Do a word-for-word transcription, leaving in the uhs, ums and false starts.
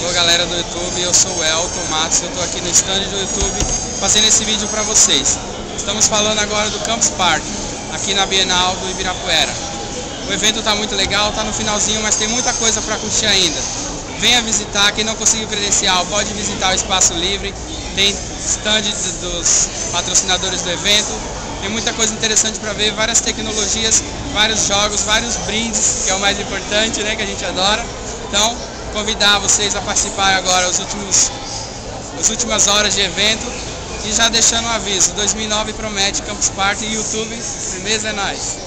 Alô galera do YouTube, eu sou o Elton Matos, eu estou aqui no stand do YouTube fazendo esse vídeo para vocês. Estamos falando agora do Campus Party, aqui na Bienal do Ibirapuera. O evento está muito legal, está no finalzinho, mas tem muita coisa para curtir ainda. Venha visitar, quem não conseguiu credencial pode visitar o Espaço Livre, tem stand dos patrocinadores do evento, tem muita coisa interessante para ver, várias tecnologias, vários jogos, vários brindes, que é o mais importante, né, que a gente adora. Então, convidar vocês a participar agora os últimos, as últimas horas de evento e já deixando um aviso, dois mil e nove promete Campus Party e YouTube, beleza? É nóis!